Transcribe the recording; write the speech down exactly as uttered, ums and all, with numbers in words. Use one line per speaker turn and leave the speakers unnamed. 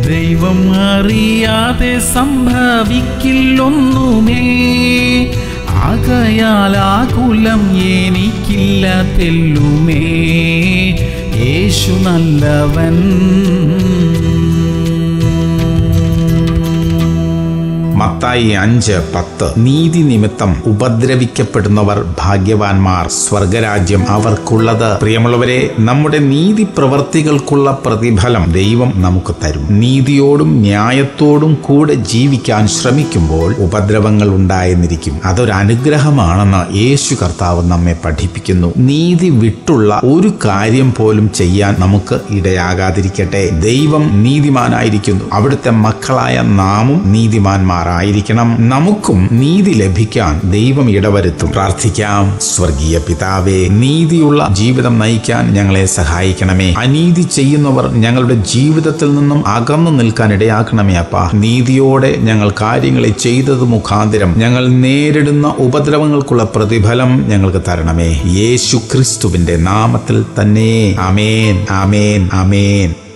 ദൈവം അറിയാതെ സംഭവിക്കില്ലൊന്നുമേ, ആകയാൽ ആകുലം എനിക്കില്ല തെല്ലുമേ, യേശു നല്ലവൻ.
മത്തായി അഞ്ച് പത്ത്. നീതി നിമിത്തം ഉപദ്രവിക്കപ്പെടുന്നവർ ഭാഗ്യവാന്മാർ, സ്വർഗരാജ്യം അവർക്കുള്ളത്. പ്രിയമുള്ളവരെ, നമ്മുടെ നീതി പ്രവർത്തികൾക്കുള്ള പ്രതിഫലം ദൈവം നമുക്ക് തരും. നീതിയോടും ന്യായത്തോടും കൂടെ ജീവിക്കാൻ ശ്രമിക്കുമ്പോൾ ഉപദ്രവങ്ങൾ ഉണ്ടായെന്നിരിക്കും. അതൊരു അനുഗ്രഹമാണെന്ന് യേശു കർത്താവ് നമ്മെ പഠിപ്പിക്കുന്നു. നീതി വിട്ടുള്ള ഒരു കാര്യം പോലും ചെയ്യാൻ നമുക്ക് ഇടയാകാതിരിക്കട്ടെ. ദൈവം നീതിമാനായിരിക്കുന്നു. അവിടുത്തെ മക്കളായ നാമും നീതിമാന്മാർ ആയിരിക്കണം. നമുക്കും നീതി ലഭിക്കാൻ ദൈവം ഇടവരുത്തും. പ്രാർത്ഥിക്കാം. സ്വർഗീയ പിതാവേ, നീതിയുള്ള ജീവിതം നയിക്കാൻ ഞങ്ങളെ സഹായിക്കണമേ. അനീതി ചെയ്യുന്നവർ ഞങ്ങളുടെ ജീവിതത്തിൽ നിന്നും അകന്നു നിൽക്കാൻ ഇടയാക്കണമേ അപ്പാ. നീതിയോടെ ഞങ്ങൾ കാര്യങ്ങളെ ചെയ്തത് മുഖാന്തരം ഞങ്ങൾ നേരിടുന്ന ഉപദ്രവങ്ങൾക്കുള്ള പ്രതിഫലം ഞങ്ങൾക്ക് തരണമേ. യേശു ക്രിസ്തുവിന്റെ നാമത്തിൽ തന്നെ. ആമേൻ, ആമേൻ, ആമേൻ.